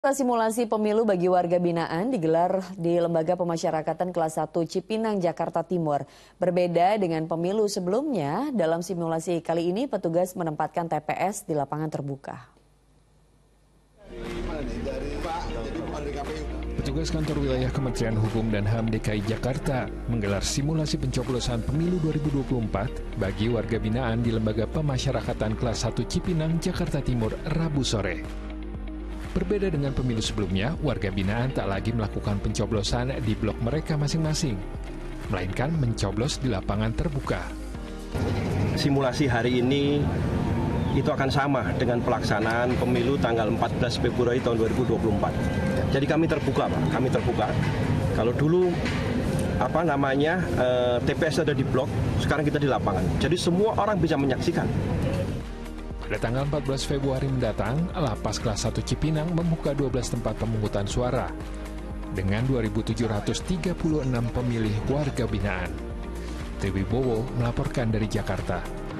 Simulasi pemilu bagi warga binaan digelar di Lembaga Pemasyarakatan Kelas 1 Cipinang, Jakarta Timur. Berbeda dengan pemilu sebelumnya, dalam simulasi kali ini petugas menempatkan TPS di lapangan terbuka. Petugas kantor wilayah Kementerian Hukum dan HAM DKI Jakarta menggelar simulasi pencoblosan pemilu 2024 bagi warga binaan di Lembaga Pemasyarakatan Kelas 1 Cipinang, Jakarta Timur, Rabu sore. Berbeda dengan pemilu sebelumnya, warga binaan tak lagi melakukan pencoblosan di blok mereka masing-masing, melainkan mencoblos di lapangan terbuka. Simulasi hari ini itu akan sama dengan pelaksanaan pemilu tanggal 14 Februari tahun 2024. Jadi kami terbuka, Pak. Kami terbuka. Kalau dulu TPS ada di blok, sekarang kita di lapangan. Jadi semua orang bisa menyaksikan. Pada tanggal 14 Februari mendatang, Lapas Kelas 1 Cipinang membuka 12 tempat pemungutan suara dengan 2.736 pemilih warga binaan. Dewi Bowo melaporkan dari Jakarta.